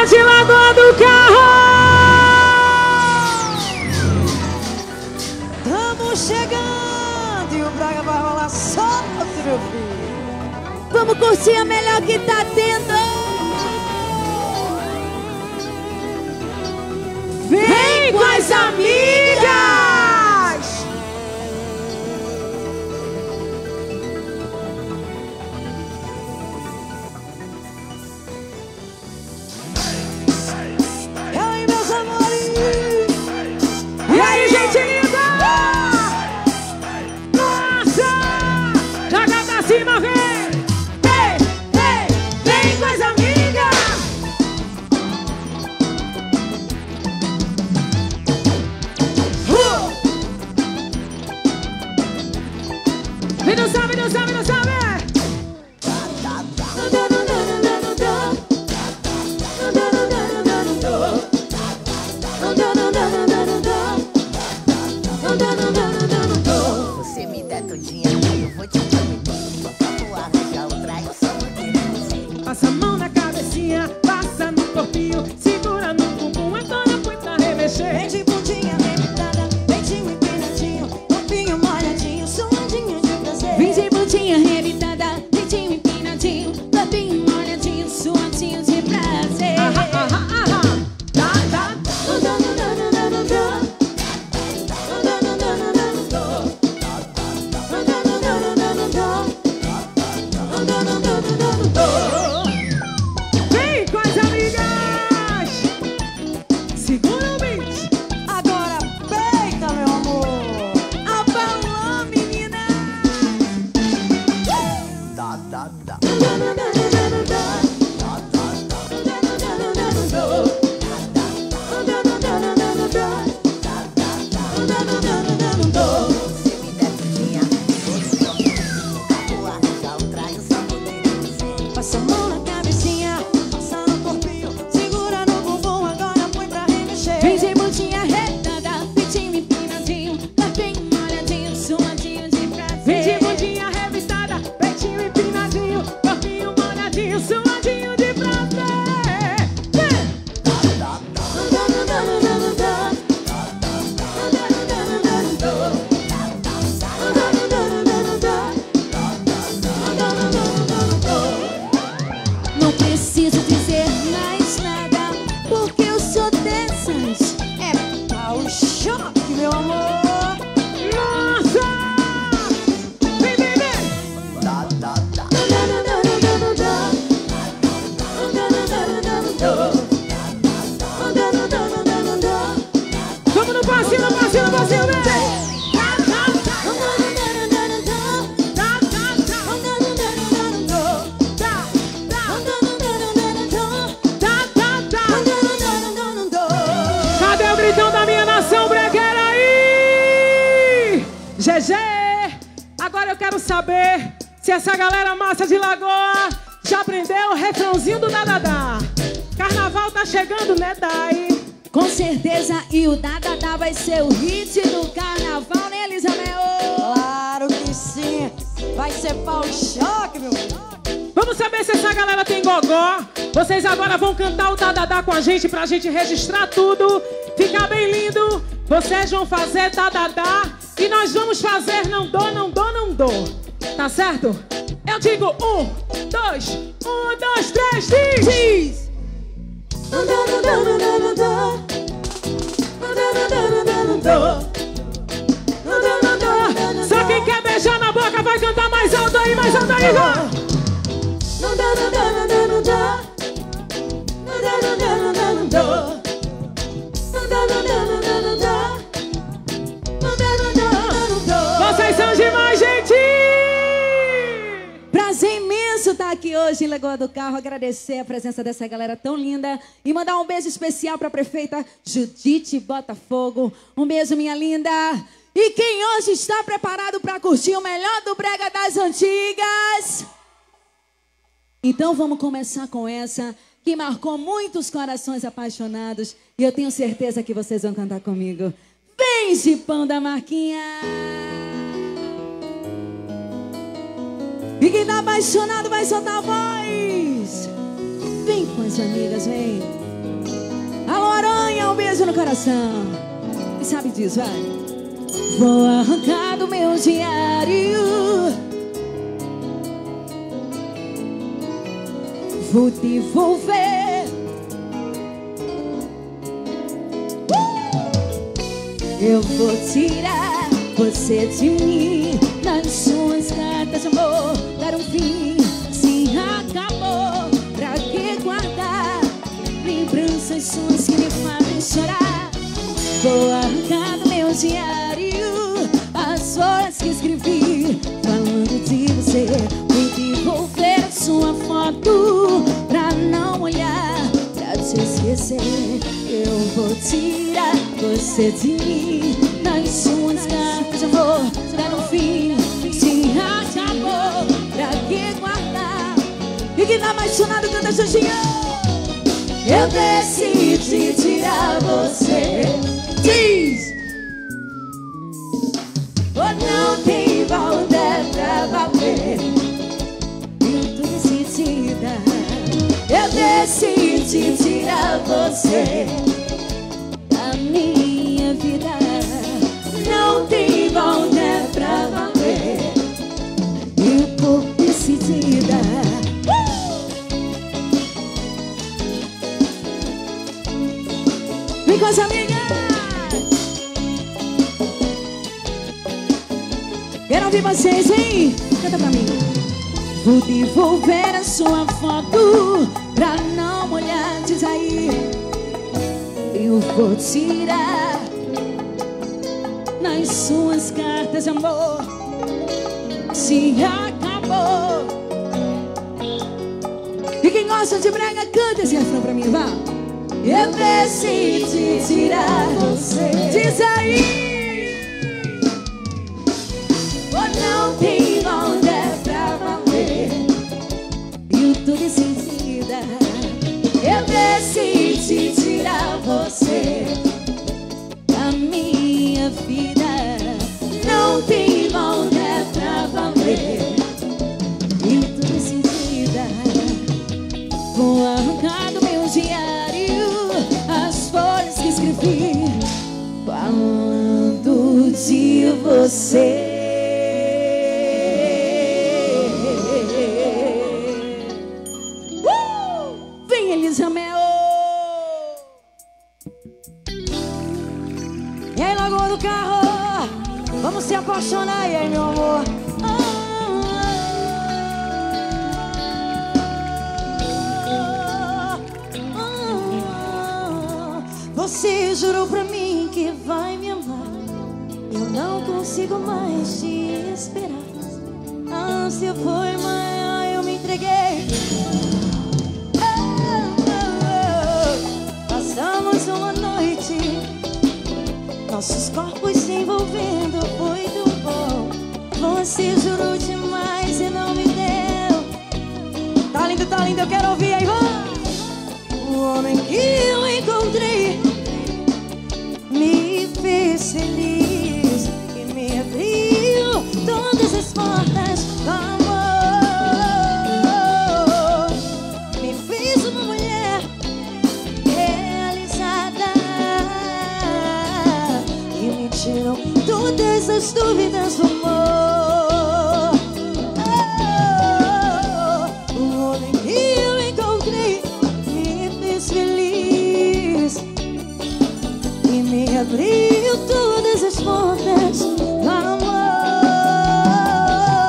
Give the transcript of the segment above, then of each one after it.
Massa de Lagoa do Carro! Estamos chegando e o Braga vai rolar solto, meu filho. Vamos curtir a melhor que tá tendo. Vem com as amigas! E aí, meus amores? E aí, gente linda! Nossa! Joga pra cima, vem! Vem com as amigas! Vem dançar, vem dançar, vem dançar, vem! Você me dá tudinho, eu vou te prometer. Vou arranjar outra, eu só vou ter você. Passa a mão na cabecinha, passa no corpinho, segura no bumbum, agora põe pra remexer. Vem de bundinha arrebitada, peitinho empinadinho, corpinho molhadinho, suadinho de prazer. Vem de bundinha arrebitada, peitinho empinadinho, corpinho molhadinho, suadinho de prazer. Vem com as amigas! Segura o beat! Agora peita, meu amor. Abalou, menina. Você me dá tudinho, vou arranjar outra, eu só vou ter você. Passa a mão na cabecinha, passa no corpinho, segura no bumbum, agora põe pra remexer. Vem de bundinha arrebitada, peitinho empinadinho, corpinho molhadinho, suadinho de prazer. Vem de bundinha revistada, peitinho empinadinho, corpinho molhadinho, suadinho de prazer. Não preciso dizer mais nada, porque eu sou dessas. É pau e choque, meu amor. Nossa! Vem, vem, vem! Vamos no passinho, no passinho, no passinho, vem! Cadê o gritão da minha nação bregueira aí? GG! Agora eu quero saber se essa galera massa de Lagoa já aprendeu o refrãozinho do Dadadá. Carnaval tá chegando, né, Dai? Com certeza, e o Dadadá vai ser o hit do carnaval, né, Elizabeth? Claro que sim. Vai ser pau e choque, meu amor. Vamos saber se essa galera tem gogó. Vocês agora vão cantar o Dadadá com a gente pra gente registrar tudo. Ficar bem lindo. Vocês vão fazer Dadadá e nós vamos fazer não dou, não dou, não dou. Tá certo? Eu digo 1, 2, 1, 2, 3, diz! Só quem quer beijar na boca vai cantar mais alto aí, mais alto aí, vai! Vocês são demais, gente! Prazer imenso estar aqui hoje em Lagoa do Carro, agradecer a presença dessa galera tão linda e mandar um beijo especial para a prefeita Judite Botafogo. Um beijo, minha linda! E quem hoje está preparado para curtir o melhor do Brega das Antigas? Então vamos começar com essa que marcou muitos corações apaixonados e eu tenho certeza que vocês vão cantar comigo. Vem, Gipão da Marquinha! E quem tá apaixonado vai soltar a voz. Vem com as amigas, vem. ganhar um beijo no coração. Quem sabe disso, vai. Vou arrancar do meu diário, vou devolver. Eu vou tirar você de mim. Nas suas cartas de amor, dar um fim. Se acabou, pra que guardar lembranças suas que me fazem chorar? Vou arrancar do meu diário as folhas que escrevi falando de você. Vou devolver a sua foto pra não olhar, pra te esquecer. Eu vou tirar você de mim. Nas suas cartas de amor, dar um fim. Se acabou, pra que guardar? E quem tá apaixonado canta Xuxinha. Eu decidi tirar você. Diz! Oh, não tem volta pra valer. Eu tô decidida. Eu decidi tirar você da minha vida. Não tem volta pra valer. Eu tô decidida. Vem com as amigas. Quero ouvir vocês, hein? Canta pra mim. Vou devolver a sua foto pra não olhar, diz aí. Eu vou tirar nas suas cartas de amor. Se acabou. E quem gosta de brega, canta esse refrão pra mim, vá. Eu decidi tirar você. Diz aí. Oh, não tem onda pra valer. Eu tô decidida. Eu decidi tirar você da minha vida. Não tem onda pra valer. Eu tô decidida. Vou arrancar do meu diário as folhas que escrevi falando de você. Vem, Elisa Mel. E aí, Lagoa do Carro, vamos se apaixonar, e aí, meu amor? Você jurou pra mim que vai me amar. Eu não consigo mais te esperar. A ânsia foi maior, eu me entreguei. Passamos uma noite, nossos corpos se envolvendo, foi tão bom. Você jurou demais e não me deu. Tá lindo, eu quero ouvir aí, vai! O homem que eu encontrei me fez feliz e me abriu todas as portas do amor. Me fez uma mulher realizada e me tirou todas as dúvidas do amor. O homem que eu encontrei me fez feliz e me abriu todas as portas do amor.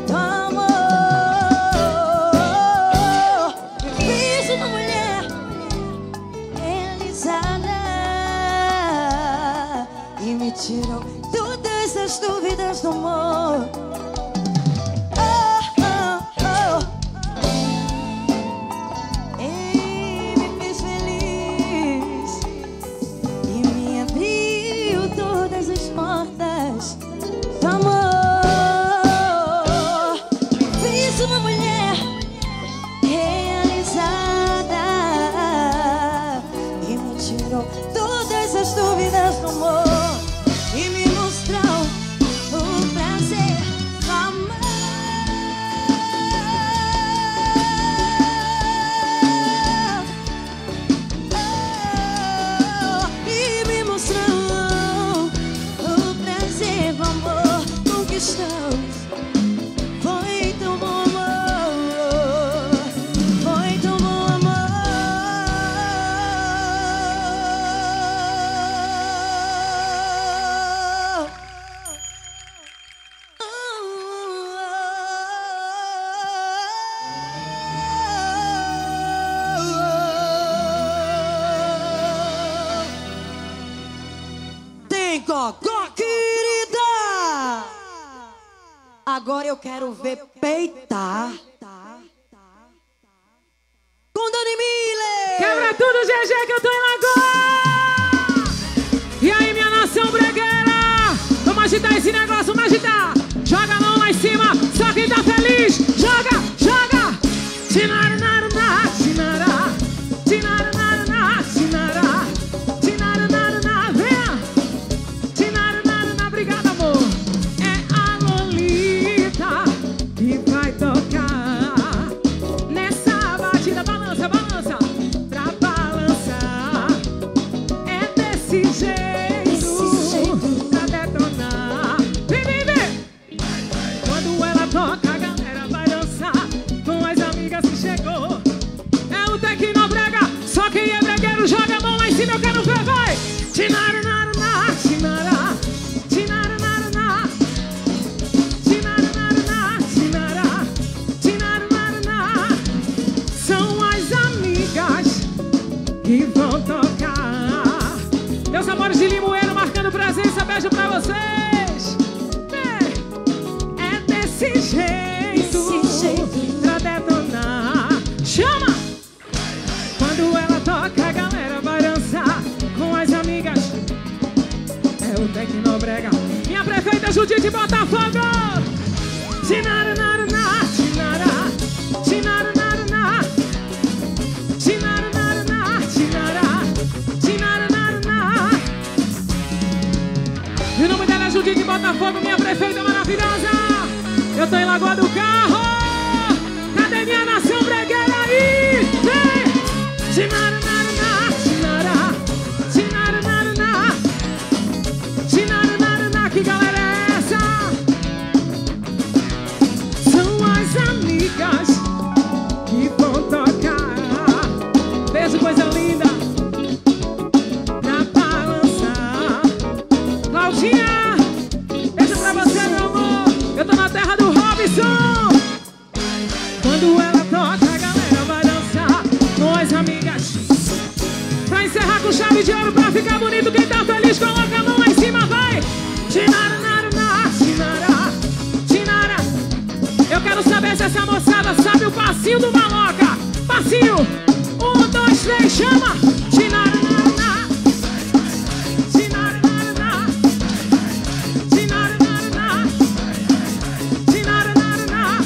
do amor. Me fiz uma mulher realizada e me tirou todas as dúvidas do amor. Gogó, querida! Agora eu quero ver peitar com Dani Miller! Quebra tudo, GG, que eu tô em Lagoa! E aí, minha nação bregueira? Vamos agitar esse negócio, vamos agitar! Joga a mão lá em cima, só quem tá feliz! Joga, joga! Tinarananá, tinará, tinarananá, tinará, tinarananá, venha! Tinarananá, obrigado, amor! É a Lolita que vai tocar nessa batida, balança, balança! Pra balançar, é desse jeito, pra detonar. Vem, vem, vem! Quando ela toca, a galera vai dançar com as amigas que chegou. É o Tecnobrega, só quem é bregueiro joga a mão lá em cima, eu quero ver, vai! Tinarananá, tinará, tinarananá, tinarananá, tinará, tinarananá. São as amigas que vão tocar. Meus amores de Limoeiro marcando presença, beijo pra vocês. É desse jeito, pra detonar. Chama! Quando ela toca, a galera vai dançar com as amigas. É o Tecnobrega. Minha prefeita Judite Botafogo. Tinarananá, tinará, tinarananá, tinarananá, tinará, tinarananá. E o nome dela é Judite Botafogo, minha prefeita maravilhosa. Eu tô em Lagoa do Carro. Cadê minha nação bregueira aí? Vem! Tinarananá, tinará, tinarananá, tinarananá. Que galera é essa? São as amigas que vão tocar. Beijo, coisa linda. Pra balançar. Claudinha, beijo pra você, meu amor. Eu tô na terra do Robson. Quando ela toca, a galera vai dançar com as amigas. Pra encerrar com chave de ouro, pra ficar bonito, quem tá feliz, coloca a mão lá em cima, vai! Tinarananá, tinará, tinará. Eu quero saber se essa moçada sabe o passinho do Maloca. Passinho, 1, 2, 3, chama! Tinarananá, tinarananá, tinarananá, tinarananá.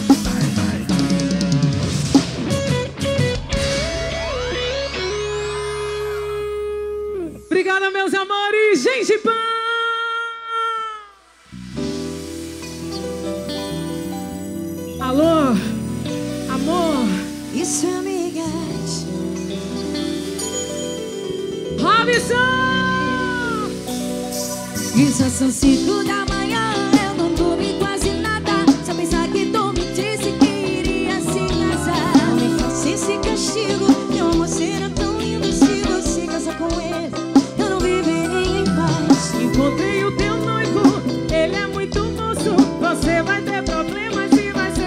Obrigada, meus amores, Gengibã! Alô, amor, Isso, amigas. Robson! E já são 5 da manhã, eu não dormi quase nada. Só pensar que tu me disse que iria se casar. Não me faça esse castigo. Meu amor será tão lindo se você casar com ele. Eu não viverei em paz. Encontrei o teu noivo, ele é muito moço. Você vai ter problemas e vai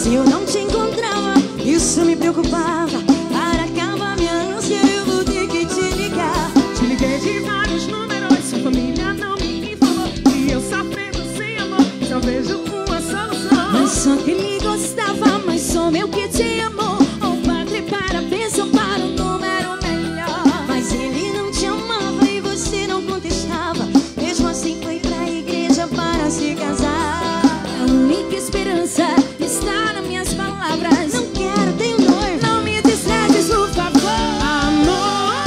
Se eu não te encontrava, isso me preocupava. Para acabar minha ânsia, eu vou ter que te ligar. Te liguei de vários números, sua família não me informou. E eu sofrendo sem amor, só vejo uma solução. Mas só que ele gostava, mas sou meu que te amou. O padre para bênção para um número melhor. Mas ele não te amava e você não contestava. Mesmo assim foi pra igreja para se casar. A única esperança está nas minhas palavras. Não quero, tenho noivo. Não me distregues, por favor. Amor,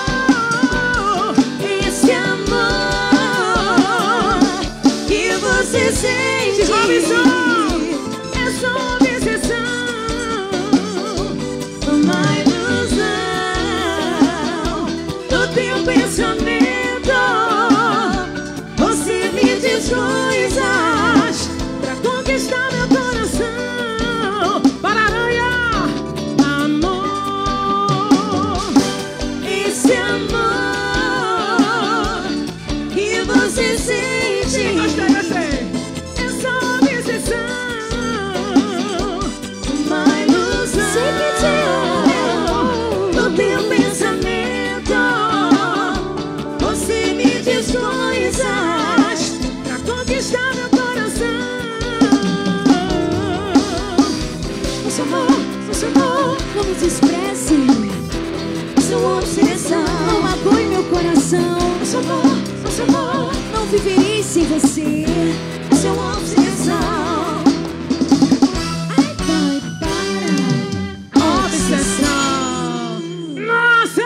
Esse amor que você sente Robinson, é só uma obsessão, uma ilusão do teu pensamento. Você me diz coisas pra conquistar meu coração. Para aranha, amor, esse amor que você sente gostei, gostei. é só obsessão, uma ilusão. Sei que te amo do teu pensamento. Você me diz coisas Pra conquistar meu coração. Seu amor, Não me despreze, sua obsessão. não magoe meu coração. Seu amor, Não viverei sem você. sua obsessão. Ai, pai, para. Obsessão. Nossa!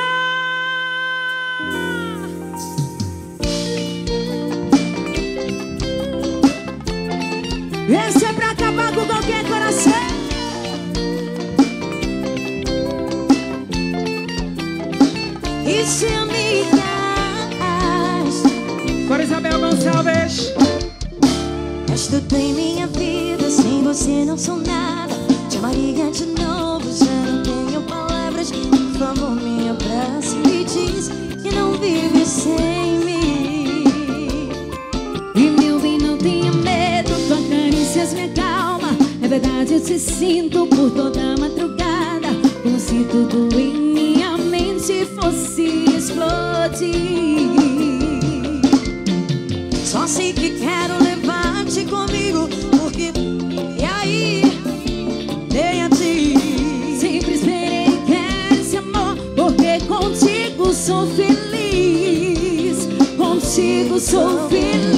Esse é pra acabar com qualquer coração. E se amigas Cora Isabel Gonçalves. és tudo em minha vida, sem você não sou nada. Te amaria de novo, já não tenho palavras. Por favor, me abraça e diz que não vive sem mim. E meu bem, não tenha medo, tua carícias me acalma. É verdade, eu te sinto por toda a madrugada, como se tudo em minha mente fosse explodir. Só sei que quero levar-te comigo, porque e aí, nem a ti. Sempre esperei que esse amor, porque contigo sou feliz. Contigo sou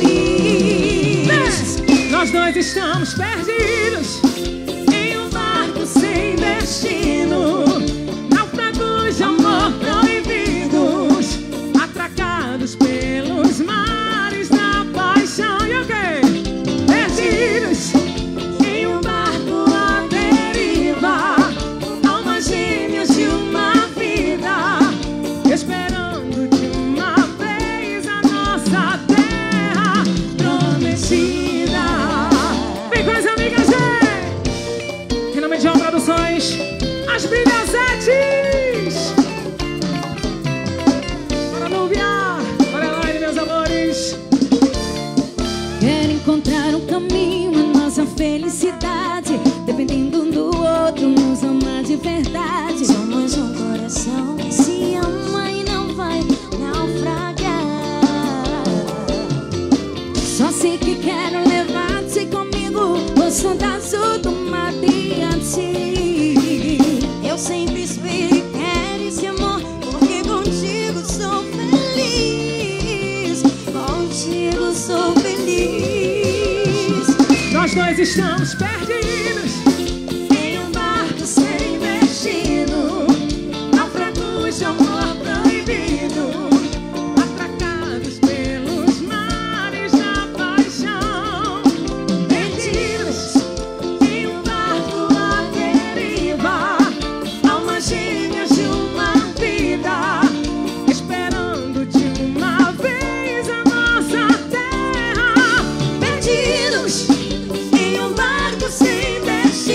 feliz. Nós dois estamos perdidos em um barco sem destino, náufragos de amor proibidos, atracados pelos mares da paixão. E o quê? Perdidos em um barco à deriva, almas gêmeas de uma vida, esperando de uma vez a nossa terra prometida. Vem com as amigas, gente! Em nome de João Produções, as Brilhancetes! Bora Núbia! Bora Elaine, meus amores! Quero encontrar um caminho, a nossa felicidade, dependendo um do outro, nos amar de verdade. Somos um coração que se ama e não vai naufragar. Só sei que quero levar-te comigo, vou soltar tudo mar adiante. Eu sempre esperei quero esse amor, porque contigo sou feliz. Contigo sou feliz. Nós dois estamos perdidos Em um barco sem destino, náufragos de amor proibido, atracados pelos mares da paixão. perdidos em um barco à deriva, almas gêmeas de uma vida, Esperando de uma vez a nossa terra. perdidos em um barco sem destino.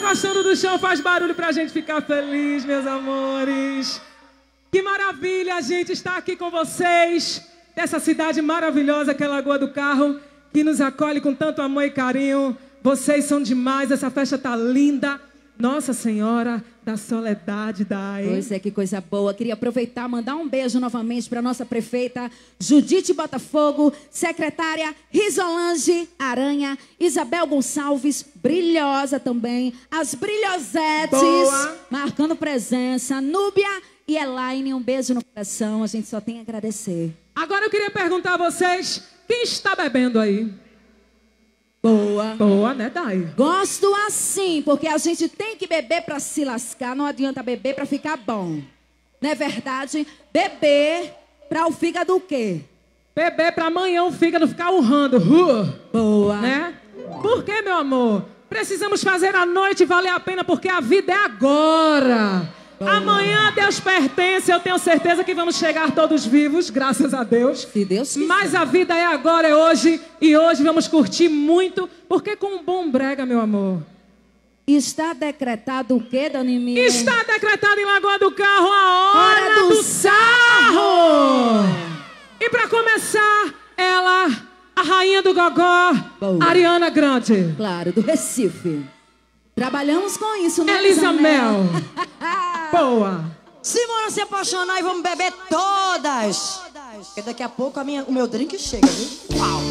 gostando do chão, faz barulho pra gente ficar feliz, meus amores. Que maravilha a gente estar aqui com vocês, dessa cidade maravilhosa que é Lagoa do Carro, que nos acolhe com tanto amor e carinho. Vocês são demais, essa festa tá linda. Nossa Senhora da Soledade, Dai. Pois é, que coisa boa. Queria aproveitar, mandar um beijo novamente para nossa prefeita Judite Botafogo, secretária Risolange Aranha, Isabel Gonçalves, brilhosa também, as brilhosetes, boa, marcando presença, Núbia e Elaine, um beijo no coração, a gente só tem a agradecer. Agora eu queria perguntar a vocês, quem está bebendo aí? Boa. Boa, né, Dai? Gosto assim, porque a gente tem que beber para se lascar, não adianta beber para ficar bom. Não é verdade? Beber para o fígado o quê? Beber para amanhã o fígado ficar urrando. Boa. Né? Por quê, meu amor? Precisamos fazer a noite valer a pena, porque a vida é agora. Boa. Amanhã a Deus pertence, eu tenho certeza que vamos chegar todos vivos, graças a Deus. Se Deus quiser. Mas a vida é agora, é hoje, e hoje vamos curtir muito, porque com um bom brega, meu amor. Está decretado o quê, Dona Emília? Está decretado em Lagoa do Carro a hora do sarro! E para começar, ela, a rainha do gogó, boa, Ariana Grande. Claro, do Recife. Trabalhamos com isso, né, Elisa Mel? Boa. Simona se apaixonar e vamos beber todas. Porque daqui a pouco o meu drink chega, viu? Uau.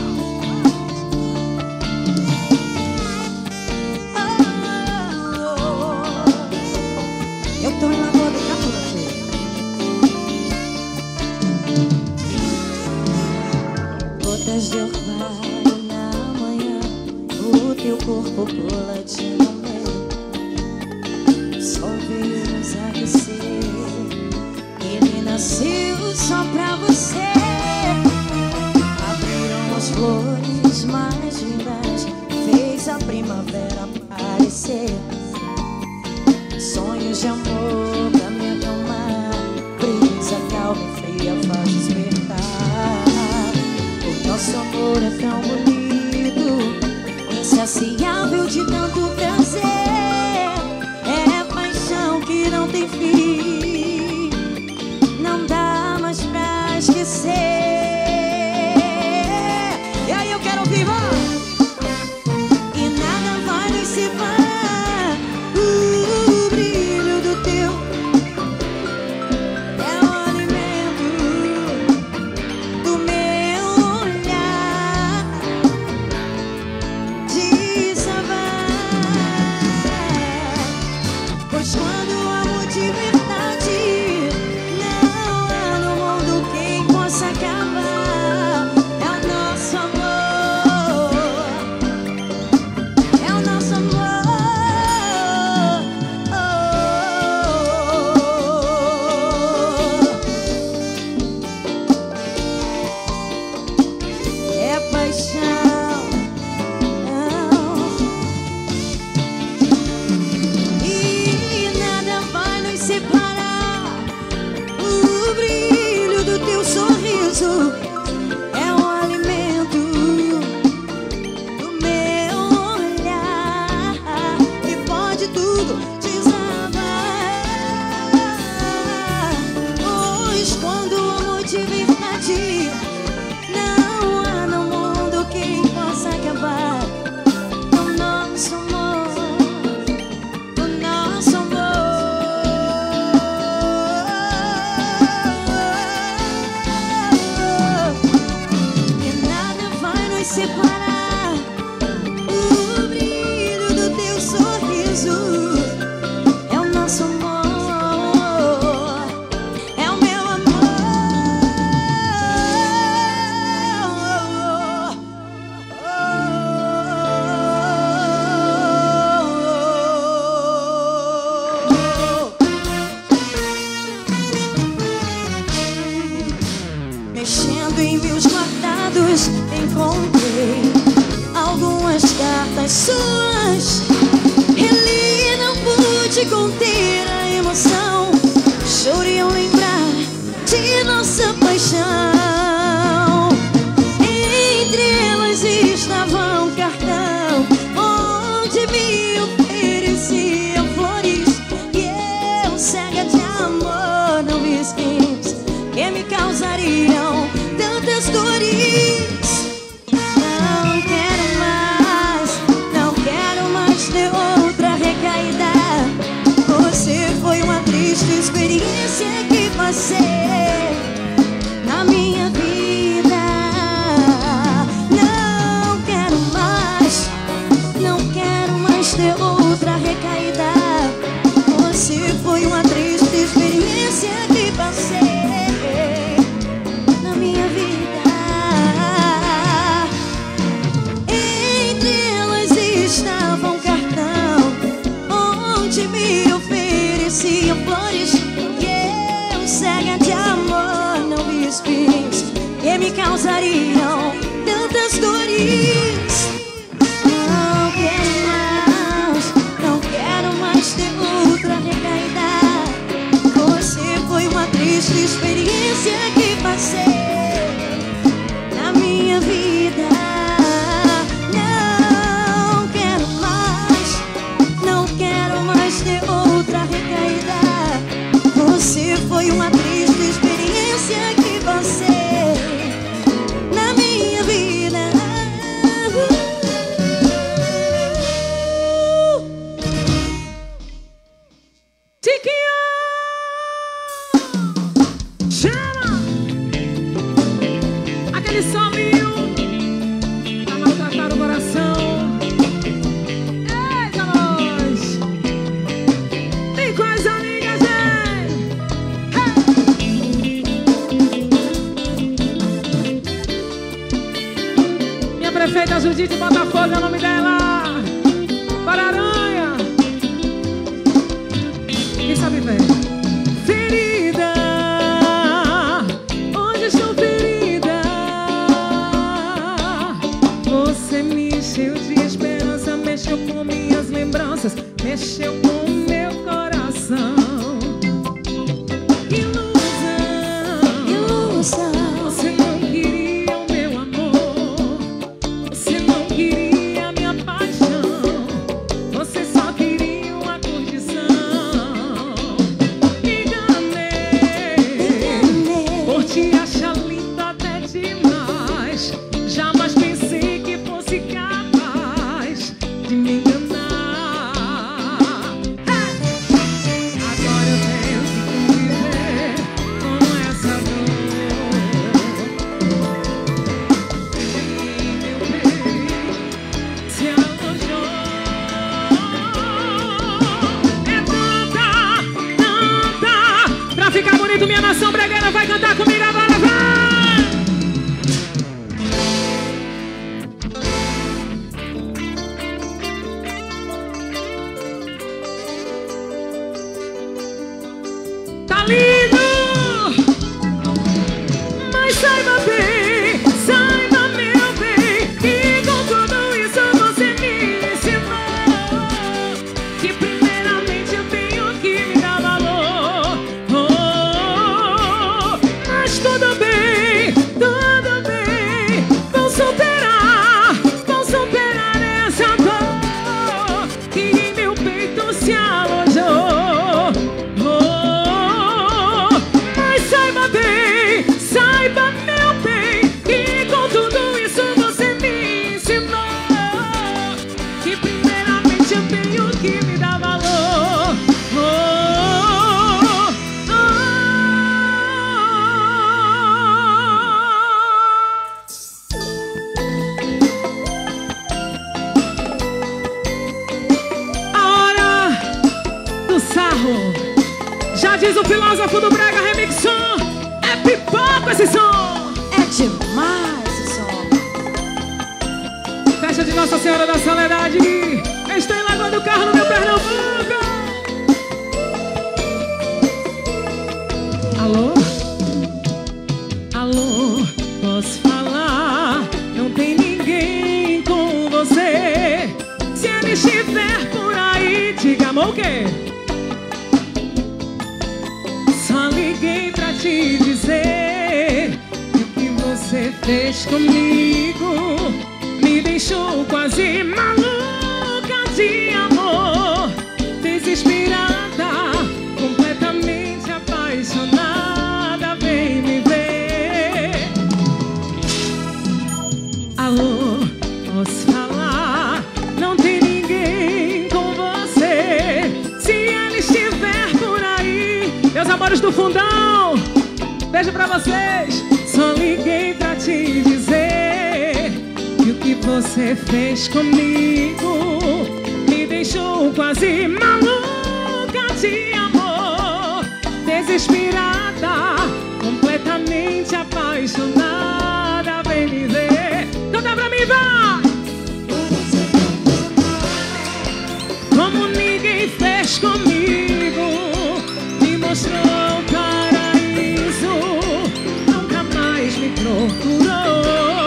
Eu tô em Lagoa do Carro. Gotas de orvalho na manhã, o teu corpo coladinho no meu. Só veio nos aquecer, ele nasceu só pra você. Abriram as flores mais lindas, fez a primavera aparecer. Sonhos de amor pra me acalmar, brisa calma e fria faz despertar. O nosso amor é tão bonito, insaciável de tanto prazer. É paixão que não tem fim, não dá mais pra esquecer. E aí eu quero ouvir, e nada vai nos separar. O brilho do teu é o alimento do meu olhar. Pois quando o amor de verdade, não há no mundo quem possa acabar. É o nosso amor, é o nosso amor. É paixão. Separar o brilho do teu sorriso, é o alimento do meu olhar, e pode tudo desabar. Pois quando o amor de verdade, não há no mundo quem possa acabar. O nosso amor, o nosso amor. Separar o brilho do teu sorriso, é o nosso amor, é o meu amor. Mexendo em meus guardados, encontrei algumas cartas suas. Reli, não pude conter a emoção. Chorei ao lembrar de nossa paixão. Entre elas estava um cartão onde me oferecia ter outra recaída. Você foi uma triste experiência que passei na minha vida. Entre elas estava um cartão onde me ofereciam flores que eu, cega de amor, não vi espinhos que me causariam tantas dores. Não quero mais ter outra recaída. Você foi uma triste experiência que passei na minha vida. Não quero mais ter outra recaída. Você foi uma triste experiência que passei na minha vida. Tiquinho! Chama! Aquele solinho pra maltratar o coração. Eita, nós! Tem coisa amiga, gente! Hey! Minha prefeita Judite Botafogo é o nome dela. Para Aranha! Quem sabe ver? Ferida, hoje estou ferida. Você me encheu de esperança, mexeu com minhas lembranças, mexeu com meu coração. Ilusão, você não queria o meu amor, você não queria a minha paixão, você só queria uma condição. Por te achar linda até demais, jamais pensei que fosse capaz de me enganar. Agora eu tenho que conviver com essa dor. E meu bem se alojou. É tanta. Pra ficar bonito, minha nação bregueira vai cantar comigo agora, vai! Tá lindo! Mas saiba bem, saiba meu bem, que com tudo isso você me ensinou que primeiramente eu tenho que me dar valor. Mas tudo bem, vou superar essa dor que em meu peito se alojou. Mas saiba bem, saiba meu bem, que com tudo isso você me ensinou que primeiramente eu tenho que me dar valor. A hora do sarro. Já diz o filósofo do Brega Remixon, é pipoca esse som. É demais esse som. Festa de Nossa Senhora da Soledade. Estou em Lagoa do Carro, no meu Pernambuco. Alô? Alô, posso falar? Não tem ninguém com você. Se ele estiver por aí, diga-me o quê? Só liguei pra te dizer que o que você fez comigo me deixou quase maluca de amor, desesperada, completamente apaixonada. Vem me ver. Alô, posso falar? Não tem ninguém com você. Se ele estiver por aí, meus amores do fundão, beijo pra vocês. Só liguei pra te dizer que o que você fez comigo me deixou quase maluca de amor, desesperada, completamente apaixonada. Vem me ver, canta pra mim, vai! Como ninguém fez comigo, me mostrou o paraíso, nunca mais me procurou.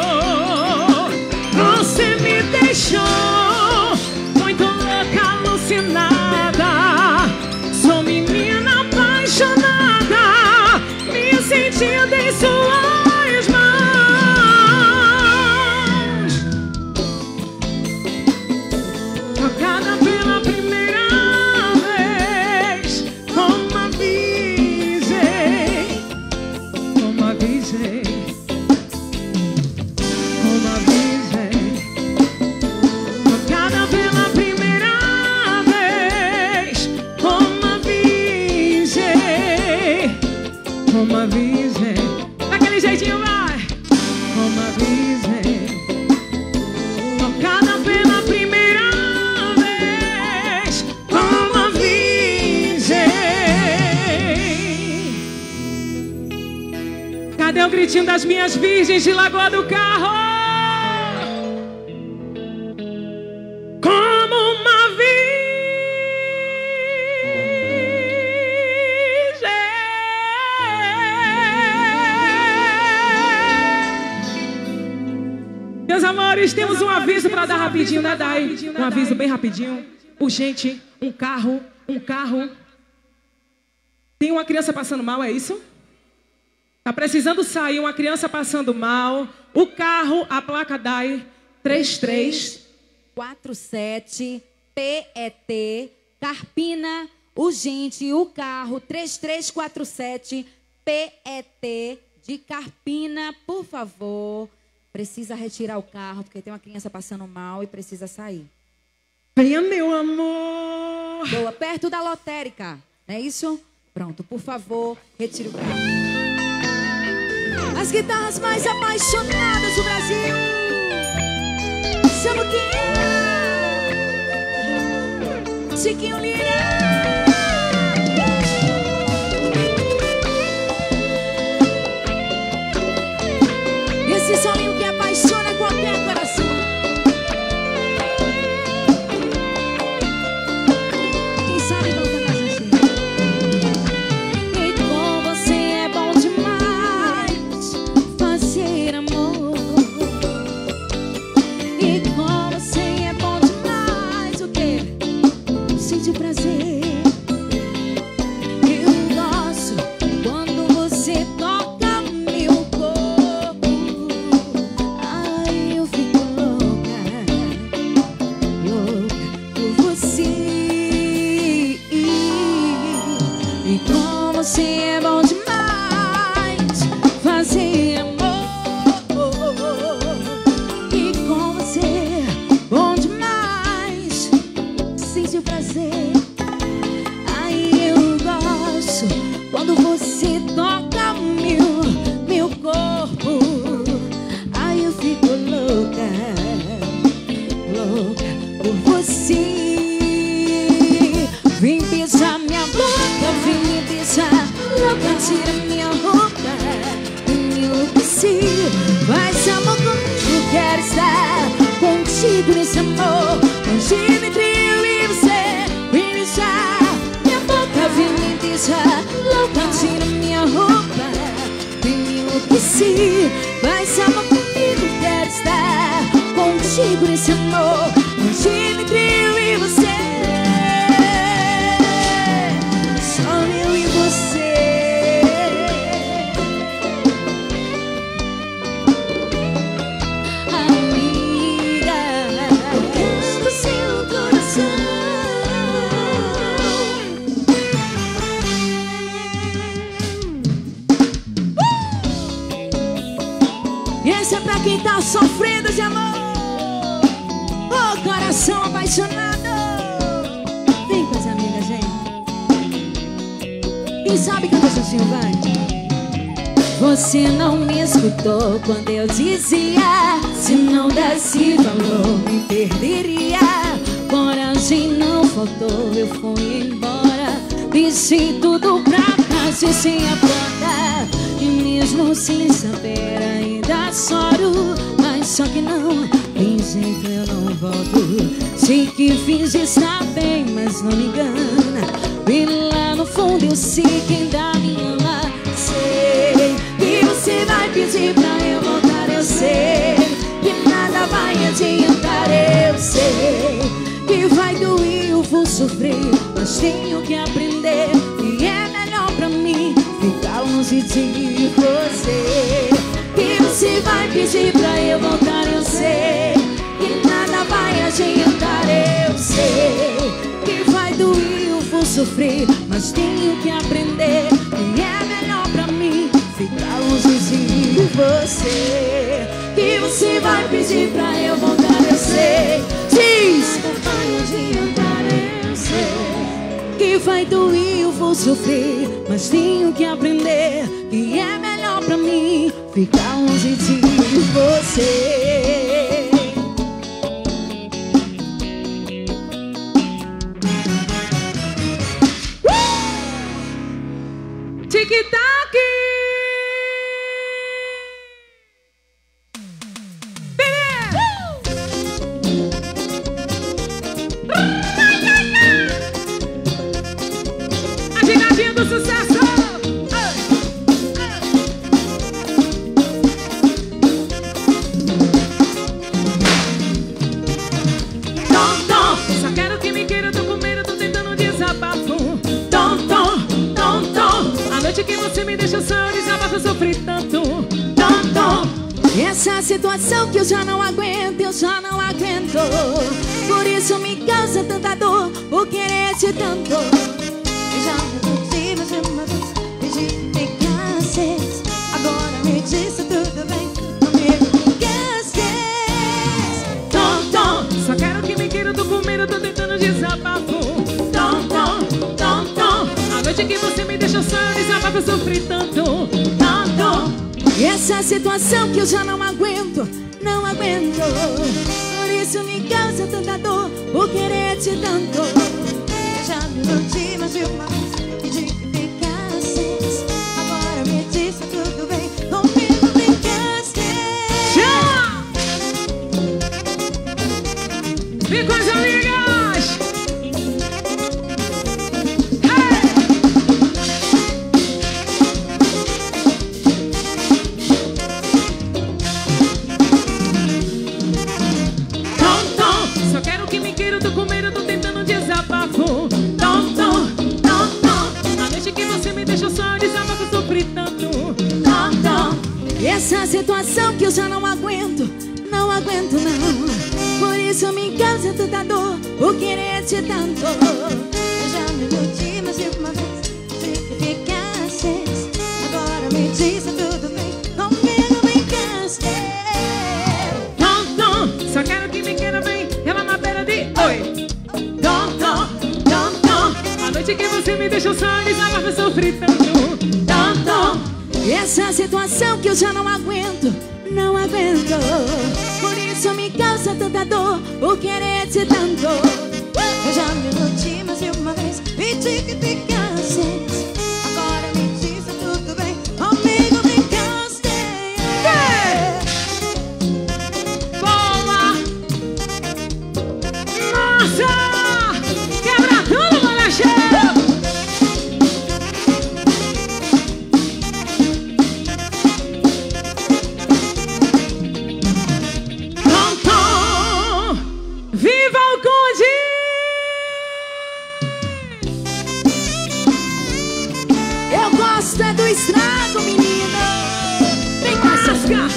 Você me deixou muito louca, alucinada. Sou menina apaixonada, me sentindo em suas mãos, tocada pela primeira vez, como uma virgem, como uma virgem, como uma virgem, tocada pela primeira vez, como uma virgem, como uma virgem, daquele jeitinho vai, como uma virgem, tocada pela primeira vez, como uma virgem. Cadê o gritinho das minhas virgens de Lagoa do Carro? Como uma virgem. Meus amores, temos um aviso para dar rapidinho, né, Dai? Um aviso bem rapidinho. Urgente, um carro. Tem uma criança passando mal, é isso? Tá precisando sair uma criança passando mal. O carro, a placa Dai 3347 PET Carpina, urgente, o carro 3347 PET de Carpina, por favor. Precisa retirar o carro, porque tem uma criança passando mal e precisa sair. Venha, meu amor. Boa, perto da lotérica, não é isso? Pronto, por favor, retire o carro. As guitarras mais apaixonadas do Brasil. Samuquinha, Chiquinho Lira. Esse solinho que apaixona qualquer coração. Quem sabe vão cantar assim. E com você é bom demais fazer amor. E com você é bom demais o quê? Sentir prazer. Eu gosto quando você toca meu corpo. Ai, eu fico louca, louca por você. E com você é bom demais fazer amor. E com você é bom demais sentir o prazer. Ai, eu gosto quando você toca meu corpo. Ai, eu fico louca, louca por você. Vem beijar minha boca, vem me beijar louca, tira minha roupa, vem me enlouquecer. Faz amor comigo, quero estar contigo nesse amor. Imagina entre eu e você. Vem beijar minha boca, vem me beijar louca, tira minha roupa, vem me enlouquecer. Faz amor comigo, quero estar contigo nesse amor. Imagina entre eu e você. Só eu e você. Amiga, tocando seu coração. E esse é pra quem tá sofrendo de amor. Ô, coração apaixonado. Vem com as amigas, gente. Quem sabe canta assim, vai. Você não me escutou quando eu dizia: se não desse valor, me perderia. Coragem não faltou, eu fui embora. Deixei tudo pra trás, fechei a porta. E mesmo sem saber ainda choro. Mas só que não, tem jeito, eu não volto. Sei que finge estar bem, mas não me engana. E lá no fundo eu sei que ainda me ama. Sei que você vai pedir pra eu voltar, eu sei que nada vai adiantar, eu sei que vai doer, eu vou sofrer, mas tenho que aprender que é melhor pra mim ficar longe de você. Que você vai pedir pra eu voltar, eu sei que nada vai adiantar, eu sei que vai doer, eu vou sofrer, mas tenho que aprender que é melhor pra mim ficar longe de você. Que você vai pedir pra eu voltar, eu sei. Diz! Vai adiantar, eu sei que vai doer, eu vou sofrer, mas tenho que aprender que é melhor pra mim ficar longe de você. Tic-tac! A giradinha do sucesso! Tom, tom, só quero que me queira, tô com medo, tô tentando desabafo. Tom, tom, tom, tom, a noite que você me deixou só, eu desabafo, eu sofri tanto. Tom, tom. Essa situação que eu já não aguento, eu já não aguento. Por isso me causa tanta dor, o querer-te tanto. Eu já me pedi mais uma vez, pedi que ficasse. Agora me diz se tudo bem comigo, ficasse. Tom, tom, só quero que me queira, tô com medo, tô tentando desabafo. Tom, tom, tom, tom, a noite que você me deixou só, eu desabafo, eu sofri tanto. Tom, tom. Essa situação que eu já não aguento, não aguento. Por isso me causa tanta dor, o querer-te tanto. Eu já me iludi mais de uma vez, pedi que ficasses. Agora me diz se tudo bem comigo, ficasse. E coisa amigas! Tom, tom, só quero que me queira, tô com medo, tô tentando desabafo. Tom, tom, tom, tom, a noite que você me deixou só, eu desabafo, eu sofri tanto. Tom, tom. Essa situação que eu já não aguento, não aguento não. Por isso me causa tanta dor, o querer-te tanto. Eu já me iludi mais de uma vez, pedi que ficasses. Agora me diz se tudo bem comigo, ficasse. Tom, tom, só quero que me queira bem, ela na beira de oi. Tom, tom, tom, tom, a noite que você me deixou só, eu desabafo, eu sofri tanto. Tom, tom. Essa situação que eu já não aguento, não aguento. Por isso me causa tanta dor, o querer-te tanto. Eu já me iludi mais de uma vez, pedi que ficasses. Agora me diz se tudo bem comigo, ficasse. Boa! Nossa! Quebra tudo, molecheiro! Tom, tom! Viva o Conde! Eu gosto é do estrago, menina. Vem com essas amigas.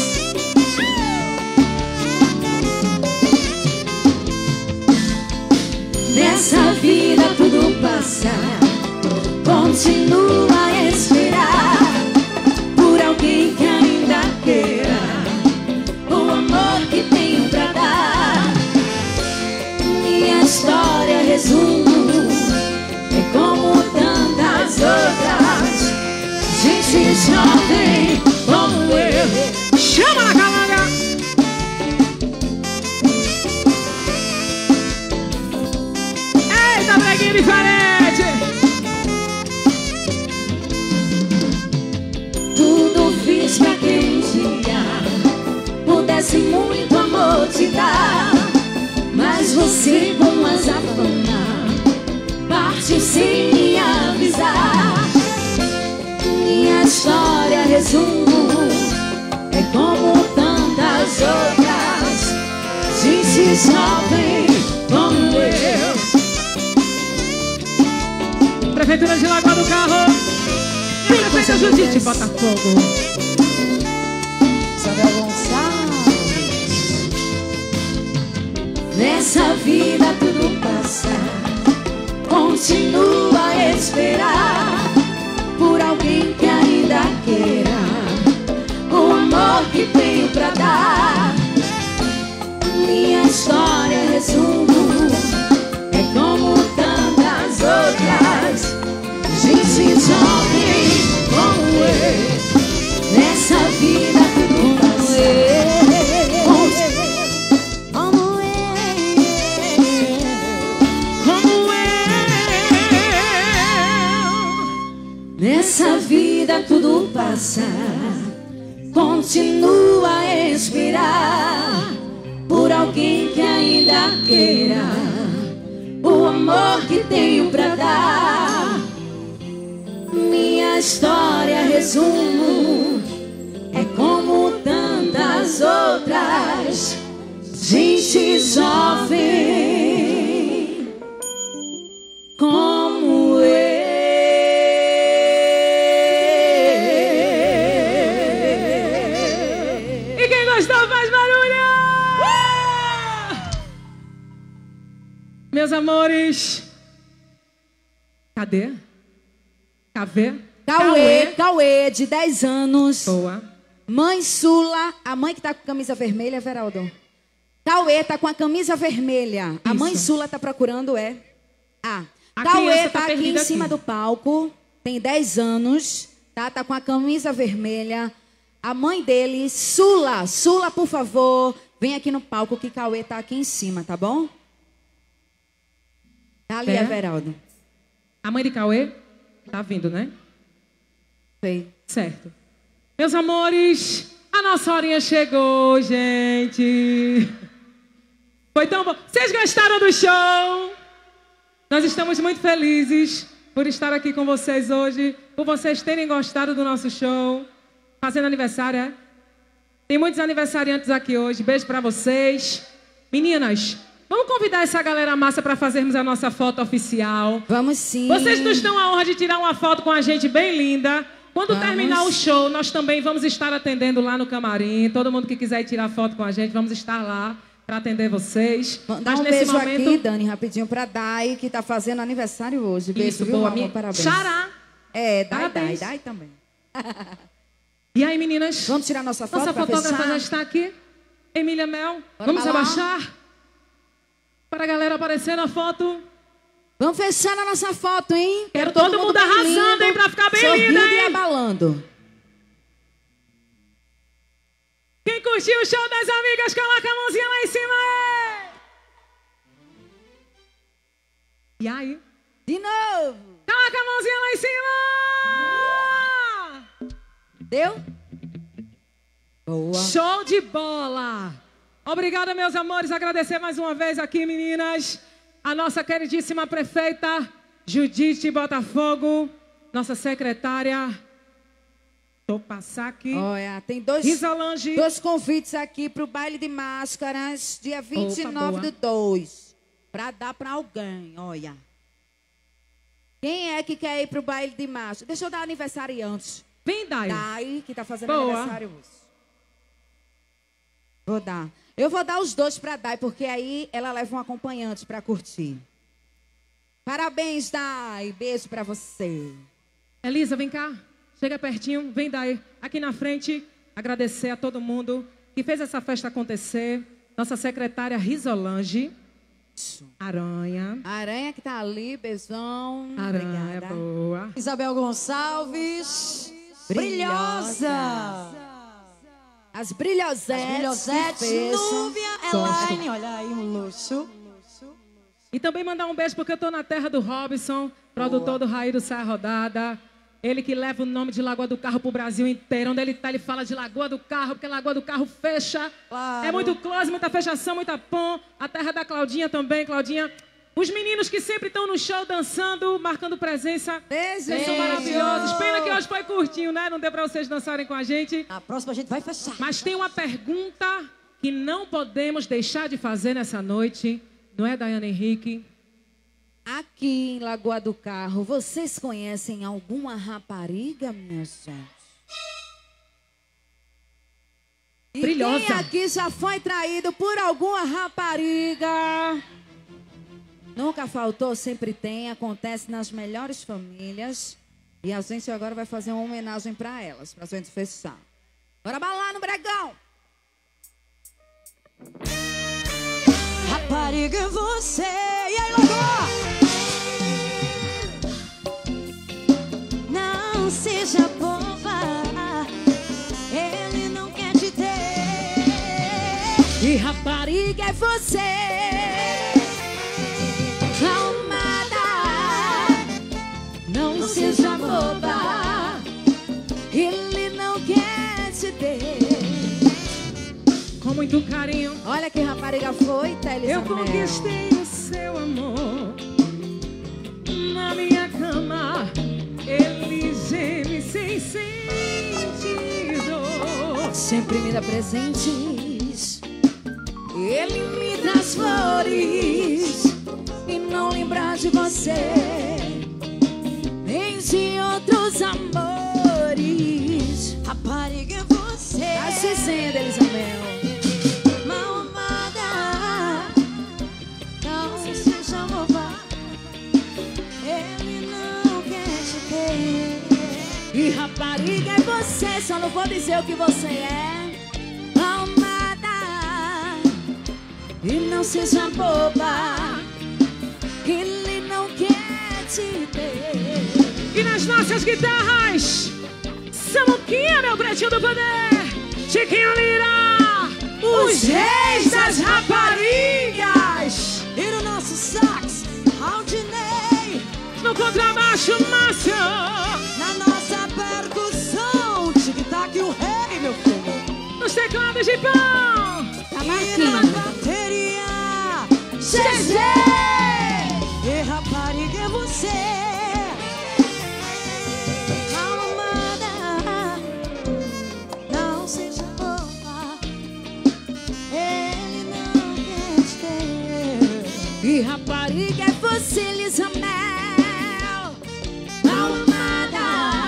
Nessa vida tudo passa, continua a esperar por alguém que ainda queira o amor que tenho pra dar. Minha história resumo, é como tantas outras. Gente jovem como eu, Chama na calanga! pouquinho diferente. Tudo fiz pra que um dia pudesse muito amor te dar, mas você com azafona partiu sem me avisar. Minha história, resumo, é como tantas outras. Gente jovem como eu. Prefeitura de Lagoa do Carro. E a Prefeita Judite Botafogo. Isabel Gonçalves. Nessa vida tudo passa, continua a esperar por alguém que ainda queira o amor que tenho pra dar. Minha história, resumo, é como tantas outras. Gente jovem como eu, nessa vida tudo passa, como eu. Nessa vida tudo passa, continua a expirar por alguém que ainda queira o amor que tenho pra dar. Minha história, resumo, é como tantas outras. Gente jovem como eu. E quem gostou faz barulho! Meus amores. Cadê? Cauê, de 10 anos. Boa. Mãe Sula, a mãe que tá com camisa vermelha, Veraldo. Cauê tá com a camisa vermelha. A mãe Sula tá procurando, A Cauê criança tá aqui em cima do palco. Tem 10 anos, tá? Tá com a camisa vermelha. A mãe dele, Sula, por favor, vem aqui no palco que Cauê tá aqui em cima, tá bom? Tá ali, Everaldo. A mãe de Cauê tá vindo, né? Sei. Certo. Meus amores, a nossa horinha chegou, gente. Foi tão bom. Vocês gostaram do show? Nós estamos muito felizes por estar aqui com vocês hoje, por vocês terem gostado do nosso show. Fazendo aniversário, é? Tem muitos aniversariantes aqui hoje. Beijo pra vocês. Meninas, vamos convidar essa galera massa para fazermos a nossa foto oficial. Vamos sim. Vocês nos dão a honra de tirar uma foto com a gente bem linda. Quando terminar o show, nós também vamos estar atendendo lá no camarim. Todo mundo que quiser tirar foto com a gente, vamos estar lá para atender vocês. Dá um beijo aqui, Dani, rapidinho, pra Dai, que tá fazendo aniversário hoje. Beijo, isso, viu, boa, amor? Parabéns. Xará. Dai também. E aí, meninas? Vamos tirar nossa foto. Nossa fotógrafa já está aqui. Emília Mel. Vamos abaixar para a galera aparecer na foto. Vamos fechar a nossa foto, hein? Quero todo mundo arrasando, lindo, hein? Pra ficar bem linda, hein? E abalando. Quem curtiu o show das amigas, coloca a mãozinha lá em cima, E aí? De novo. Coloca a mãozinha lá em cima. Deu? Boa. Show de bola. Obrigada, meus amores. Agradecer mais uma vez aqui, meninas, a nossa queridíssima prefeita Judite Botafogo, nossa secretária. Vou passar aqui. Olha, tem dois convites aqui para o baile de máscaras, dia 29/2. Para dar para alguém, olha. Quem é que quer ir para o baile de máscaras? Deixa eu dar aniversário antes. Vem, Dai. Dai, que tá fazendo aniversário hoje. Vou dar. Eu vou dar os dois para Dai, porque aí ela leva um acompanhante para curtir. Parabéns, Dai. Beijo para você. Elisa, vem cá. Chega pertinho. Vem, Dai. Aqui na frente, agradecer a todo mundo que fez essa festa acontecer. Nossa secretária Risolange. Aranha. Aranha que tá ali, beijão. Aranha, obrigada. Boa. Isabel Gonçalves. Brilhosa. As brilhosetes. Núbia, Elaine. Olha aí um luxo. E também mandar um beijo porque eu tô na terra do Robson, produtor do Raí do Saia Rodada. Ele que leva o nome de Lagoa do Carro pro Brasil inteiro. Onde ele tá, ele fala de Lagoa do Carro, porque Lagoa do Carro fecha. Claro. É muito close, muita fechação, muita pom. A terra da Claudinha também, Claudinha. Os meninos que sempre estão no show dançando, marcando presença. Vocês são maravilhosos. Pena que hoje foi curtinho, né? Não deu pra vocês dançarem com a gente. A próxima a gente vai fechar. Mas tem uma pergunta que não podemos deixar de fazer nessa noite. Não é, Daiane Henrique? Aqui em Lagoa do Carro, vocês conhecem alguma rapariga, minha gente? E Brilhosa. quem aqui já foi traído por alguma rapariga? Nunca faltou, sempre tem, acontece nas melhores famílias. E a gente agora vai fazer uma homenagem pra elas, pra gente fechar. Bora balar no Bregão! Rapariga é você. E aí, Lagoa? Não seja boba, ele não quer te ter. E rapariga é você, Calmada, não seja boba, ele não quer te ter. Com muito carinho. olha que rapariga foi, tá, Eu Elisa Mel? conquistei o seu amor na minha cama. Ele geme sem sentido. Sempre me dá presentes, ele me traz flores, e não lembrar de você, nem de outros amores. Rapariga é você, Tá dizendo, Elisa Mel. mal amada, não seja boba, ele não quer te ter. E rapariga é você, só não vou dizer o que você é. Amada, E não seja boba, ele não quer te ter. E nas nossas guitarras, Samuquinha, meu pretinho do poder, Chiquinho Lira, os reis das raparigas. E no nosso sax, Aldinei. No contrabaixo, Márcio. Na nossa percussão, tic-tac o rei, meu filho. Nos teclados de pão. tá E na Marquinhos. bateria, GG! e rapariga é você. Amada, não seja boba, ele não quer te ter. E rapariga é você, Elisa Mel. Amada,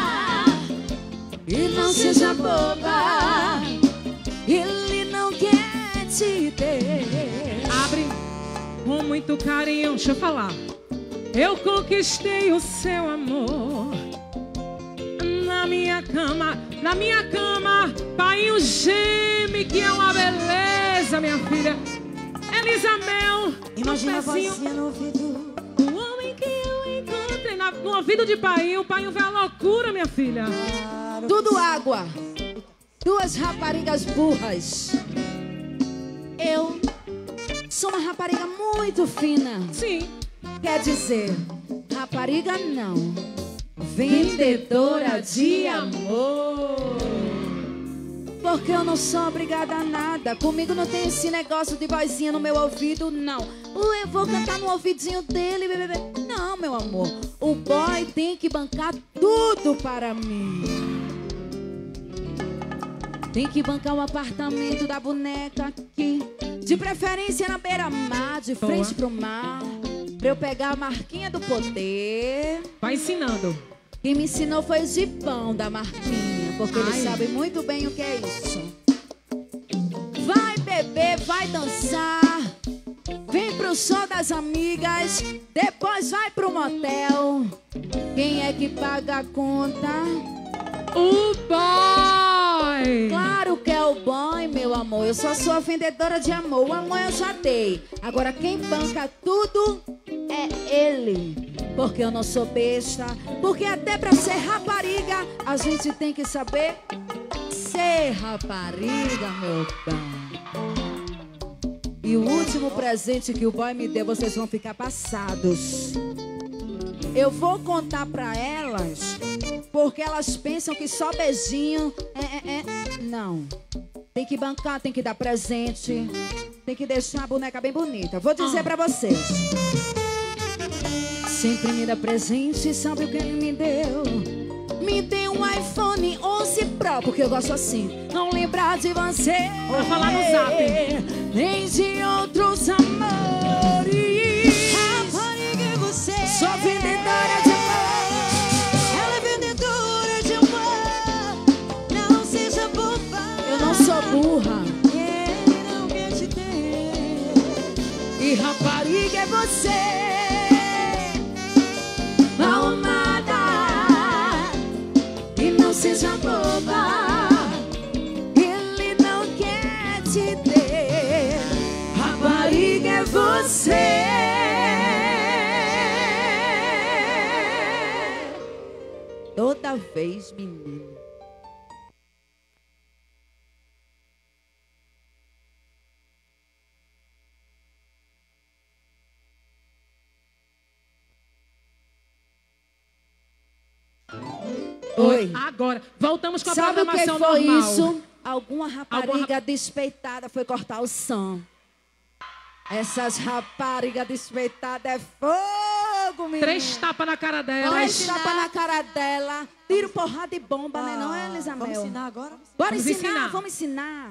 E não seja boba, ele não quer te ter. Abre com muito carinho. Deixa eu falar. Eu conquistei o seu amor na minha cama. Na minha cama, painho geme, que é uma beleza, minha filha. Elisa Mel, Imagina a um pezinho. vozinha no ouvido. O homem que eu encontrei no ouvido de painho. O painho vê a loucura, minha filha. tudo água. Duas raparigas burras. Eu sou uma rapariga muito fina. Sim. Quer dizer, rapariga não, vendedora de amor. Porque eu não sou obrigada a nada. Comigo não tem esse negócio de vozinha no meu ouvido, não. Eu vou cantar no ouvidinho dele, bebê. Não, meu amor. O boy tem que bancar tudo para mim. Tem que bancar o apartamento da boneca aqui. De preferência na beira-mar, de frente pro mar. Pra eu pegar a marquinha do poder. Vai ensinando. Quem me ensinou foi o Gipão da Marquinha, porque ele Ai. sabe muito bem o que é isso. Vai beber, vai dançar, vem pro show das amigas, depois vai pro motel. Quem é que paga a conta? O boy! Claro que é o boy, meu amor. Eu só sou a vendedora de amor. O amor eu já dei. Agora quem banca tudo é ele. Porque eu não sou besta. Porque até pra ser rapariga a gente tem que saber ser rapariga, meu bem. E o último presente que o boy me deu, vocês vão ficar passados. Eu vou contar pra elas, porque elas pensam que só beijinho Não. Tem que bancar, tem que dar presente, tem que deixar a boneca bem bonita. Vou dizer pra vocês. Sempre me dá presente, sabe o que ele me deu? Me deu um iPhone 11 Pro, porque eu gosto assim. Não lembrar de você. Pra falar no zap. Nem de outros amores. Rapariga é você. Sou vendedora de amor. Ela é vendedora de amor. Não seja boba. Eu não sou burra. Ele não quer te ter. E rapariga é você. Mal amada. E não seja boba. Ele não quer te ter. Rapariga é você. Toda vez, menino. Oi. Agora, voltamos com a Sabe o que programação foi normal. isso? Alguma rapariga despeitada foi cortar o som. Essas raparigas despeitadas é fogo, menino. 3 tapas na cara dela. 3 tapas na cara dela. Tiro, porrada e bomba, né? Não é, Elisa Vamos Mel? ensinar agora? Bora Vamos ensinar, ensinar. vamos ensinar.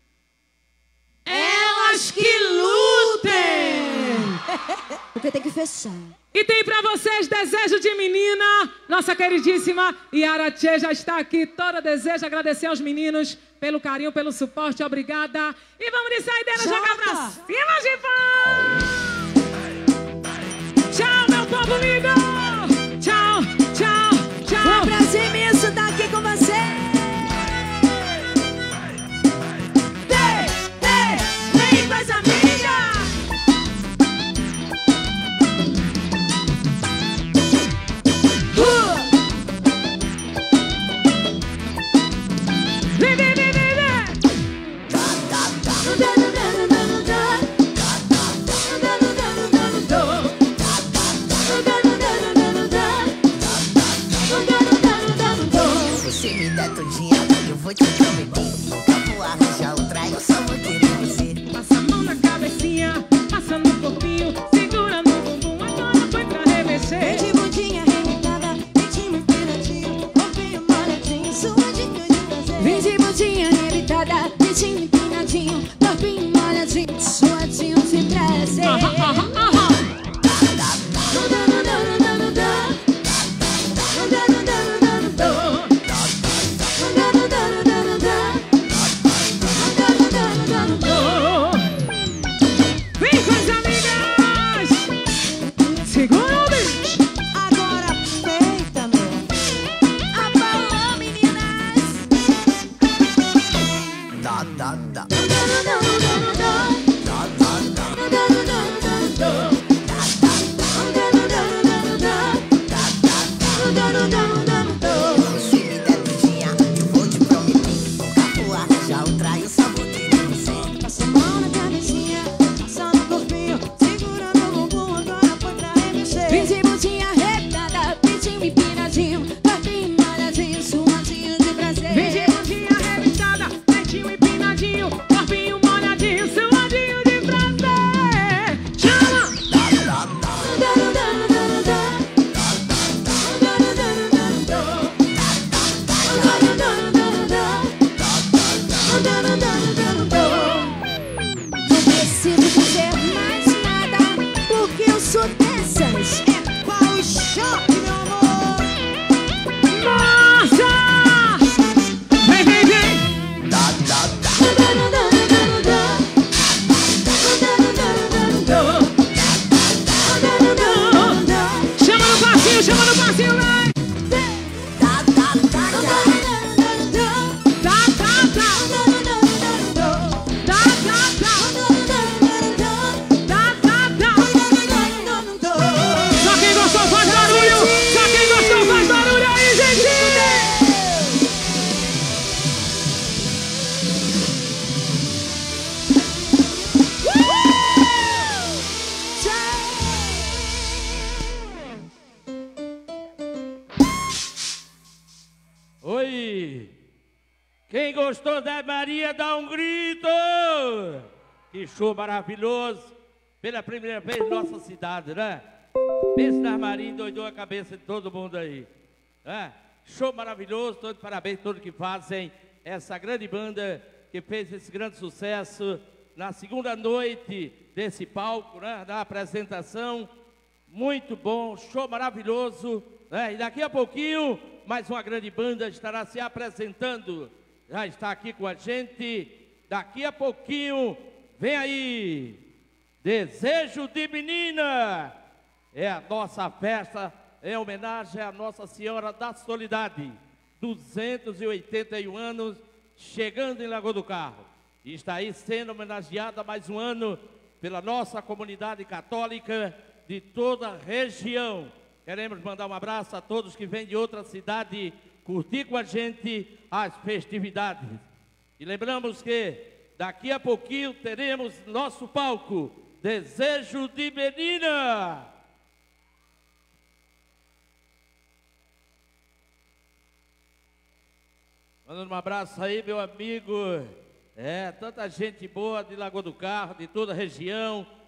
Elas que lutem! Porque tem que fechar. E tem pra vocês Desejo de Menina. Nossa queridíssima Yara Tchê já está aqui. Toda desejo agradecer aos meninos pelo carinho, pelo suporte. Obrigada. E vamos de saideira jogar pra cima, Gipão! Tchau, meu povo lindo! Tchau, tchau, tchau! Foi um prazer imenso estar aqui com você. Vem com as amigas. Vem, vem, vem, vem, vem! Você me dá tudinho, eu vou te prometer. Nunca vou arranjar outra, eu só vou querer você. Passa a mão na cabecinha, passa no corpinho, segura no bumbum, agora foi pra remexer. De bundinha arrebentada, peitinho empinadinho, corpinho molhadinho, sua dica de prazer. Vem de bundinha arrebentada, peitinho empinadinho, corpinho molhadinho, suadinho de prazer. Vem com as amigas! Segura o bicho! Agora peita, meu. Abalou, meninas. Dá, dá, dá. Você me dá tudinho, eu vou te prometer. Nunca vou arranjar outra, eu só vou querer você. Passa a mão na cabecinha, passa no corpinho, segura no bumbum, agora foi pra remexer. Vem de bundinha arrebentada, peitinho empinadinho, corpinho molhadinho, suadinho de prazer. Vem de bundinha arrebentada, peitinho empinadinho, corpinho molhadinho, suadinho de prazer. Chama! Não preciso dizer mais nada, porque eu sou dessas. É pau e choque, meu amor. Nossa! Vem, vem, vem! Dá, dá, dá. Chama no passinho, chama no passinho, vem! Dá, dá, dá, dá. Tá, tá, tá! Tá, tá, tá! Tá, tá, tá! Só Quem gostou da Maria, dá um grito! Que show maravilhoso! Pela primeira vez em nossa cidade, né? Pensa na Maria, endoidou a cabeça de todo mundo aí. Show maravilhoso, todos parabéns a todos que fazem essa grande banda que fez esse grande sucesso na segunda noite desse palco, né? Da apresentação. Muito bom, show maravilhoso, né? E daqui a pouquinho, mais uma grande banda estará se apresentando. Já está aqui com a gente. Daqui a pouquinho, vem aí, Desejo de Menina. É a nossa festa em homenagem à Nossa Senhora da Soledade. 281 anos, chegando em Lagoa do Carro. E está aí sendo homenageada mais um ano pela nossa comunidade católica de toda a região. Queremos mandar um abraço a todos que vêm de outra cidade curtir com a gente as festividades. E lembramos que daqui a pouquinho teremos nosso palco Desejo de Menina. Mandando um abraço aí, meu amigo. Tanta gente boa de Lagoa do Carro, de toda a região.